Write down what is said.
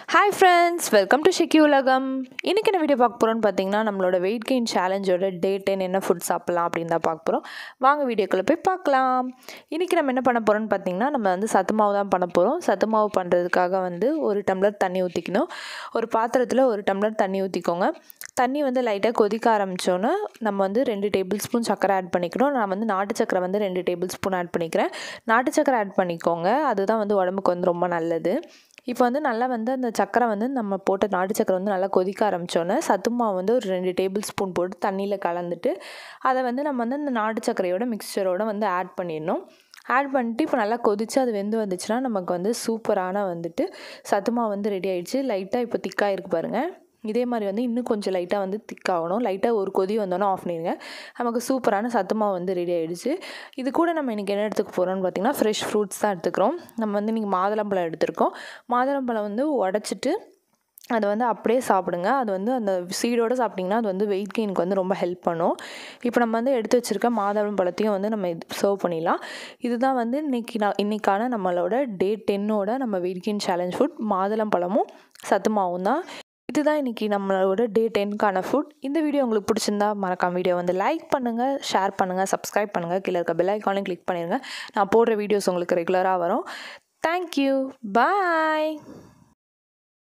Hi friends, welcome to Shiki Ulagam. இன்னைக்கு என்ன video பார்க்க போறோம்னு பார்த்தீங்கன்னா நம்மளோட வெயிட் கெயின் சேலஞ்சோட டே 10 என்ன ஃபுட் சாப்பிடலாம் அப்படின்னு தான் பார்க்க போகிறோம். வாங்க வீடியோக்குள்ளே போய் பார்க்கலாம். இன்றைக்கி நம்ம என்ன பண்ண போகிறோம்னு பார்த்தீங்கன்னா நம்ம வந்து சத்து மாவு தான் பண்ண போகிறோம். சத்து மாவு பண்ணுறதுக்காக வந்து ஒரு டம்ளர் தண்ணி ஊற்றிக்கணும். ஒரு பாத்திரத்தில் ஒரு டம்ளர் தண்ணி ஊற்றிக்கோங்க. தண்ணி வந்து லைட்டாக கொதிக்க ஆரம்பித்தோன்னே நம்ம வந்து 2 டேபிள் ஸ்பூன் சக்கரை ஆட் பண்ணிக்கணும். நான் வந்து நாட்டு சக்கரை வந்து 2 டேபிள் ஸ்பூன் ஆட் பண்ணிக்கிறேன். நாட்டு சக்கரை ஆட் பண்ணிக்கோங்க, அதுதான் வந்து உடம்புக்கு வந்து ரொம்ப நல்லது. இப்போ வந்து நல்லா வந்து அந்த சக்கரை வந்து நம்ம போட்ட நாட்டு சக்கரை வந்து நல்லா கொதிக்க ஆரம்பித்தோன்னே சத்து மாவு வந்து ஒரு 2 டேபிள் ஸ்பூன் போட்டு தண்ணியில் கலந்துட்டு அதை வந்து நம்ம வந்து அந்த நாட்டு சக்கரையோட மிக்சரோட வந்து ஆட் பண்ணிடணும். ஆட் பண்ணிட்டு இப்போ நல்லா கொதித்து அது வெந்து வந்துச்சுன்னா நமக்கு வந்து சூப்பரான வந்துட்டு சத்து மாவு வந்து ரெடி ஆகிடுச்சு. லைட்டாக இப்போ திக்காக இருக்குது பாருங்கள். இதே மாதிரி வந்து இன்னும் கொஞ்சம் லைட்டாக வந்து திக்காகணும். லைட்டாக ஒரு கொதி வந்தோன்னே ஆஃப் பண்ணிடுங்க. நமக்கு சூப்பரான சத்து மாவு வந்து ரெடி ஆகிடுச்சு. இது கூட நம்ம இன்றைக்கி என்ன எடுத்துக்க போகிறோம்னு பார்த்திங்கன்னா ஃப்ரெஷ் ஃப்ரூட்ஸ் தான் எடுத்துக்கிறோம். நம்ம வந்து இன்றைக்கி மாதுளம்பழம் எடுத்துருக்கோம். மாதுளம்பழம் வந்து உடச்சிட்டு அதை வந்து அப்படியே சாப்பிடுங்க. அது வந்து அந்த சீடோடு சாப்பிட்டிங்கன்னா அது வந்து வெயிட் கெயினுக்கு வந்து ரொம்ப ஹெல்ப் பண்ணும். இப்போ நம்ம வந்து எடுத்து வச்சுருக்க மாதுளம்பழத்தையும் வந்து நம்ம சர்வ் பண்ணிடலாம். இதுதான் வந்து இன்றைக்கான நம்மளோட டே 10ஓட நம்ம வெயிட் கெயின் சேலஞ்ச் ஃபுட் மாதுளம்பழமும் சத்து மாவும் தான். இதுதான் இன்றைக்கி நம்மளோட டே 10க்கான ஃபுட். இந்த வீடியோ உங்களுக்கு பிடிச்சிருந்தா மறக்காம வீடியோ வந்து லைக் பண்ணுங்கள், ஷேர் பண்ணுங்கள், சப்ஸ்கிரைப் பண்ணுங்கள். கீழே இருக்க பெல் ஐக்கானையும் கிளிக் பண்ணிடுங்க. நான் போடுற வீடியோஸ் உங்களுக்கு ரெகுலராக வரும். தேங்க்யூ, பாய்.